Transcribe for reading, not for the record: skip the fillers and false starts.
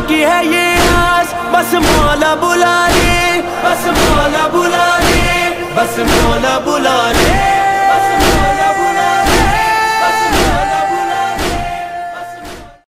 کی ہے یہ آس، بس مولا بلا لے، بس مولا بلا لے، بس مولا بلا لے۔